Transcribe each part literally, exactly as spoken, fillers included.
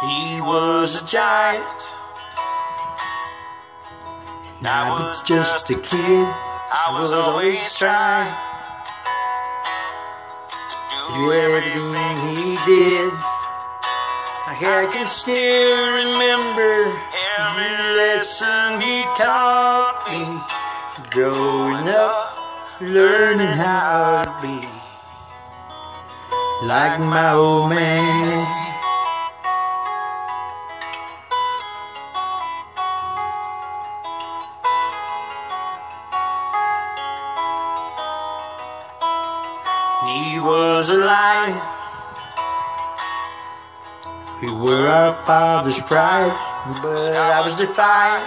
He was a giant, and I was just a kid. I was always trying to do everything he did. I can still remember every lesson he taught me. Growing up, learning how to be like my old man. He was a lion. We were our father's pride, but I was defiant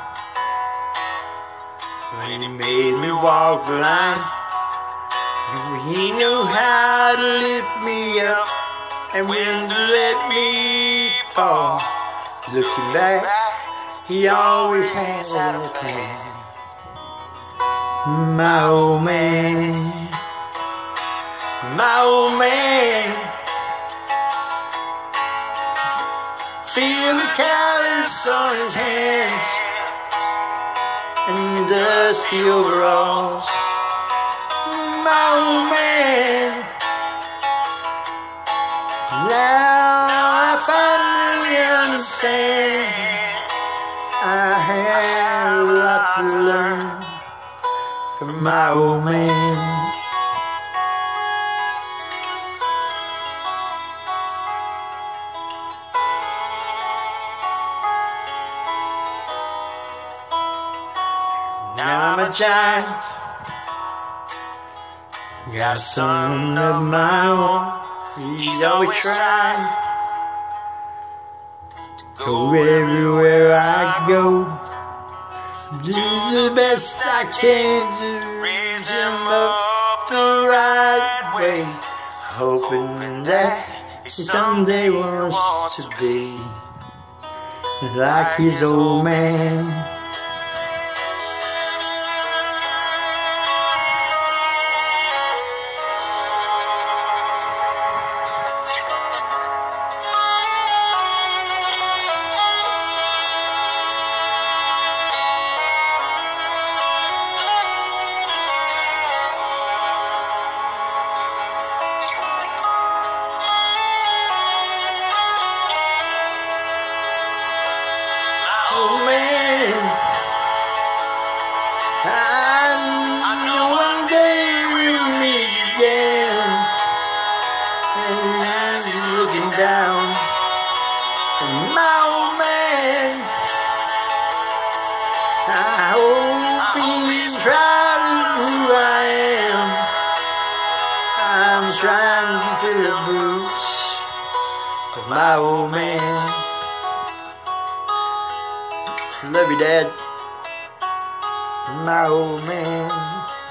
when he made me walk the line. He knew how to lift me up and when to let me fall. Looking back, he always had a plan. My old man, my old man. Feel the callus on his hands and the dusty overalls. My old man. Now I finally understand. I have a lot to learn from my old man. Now I'm a giant, got a son of my own. He's always trying to go everywhere I go. Do the best I can to raise him up the right way, hoping that he someday wants to be like his old man. Oh man, I, I know one day we'll meet again. And as he's looking down from my old man, I hope he's proud of who I am. I'm trying to fill the boots of my old man. Love you, Dad. My old man.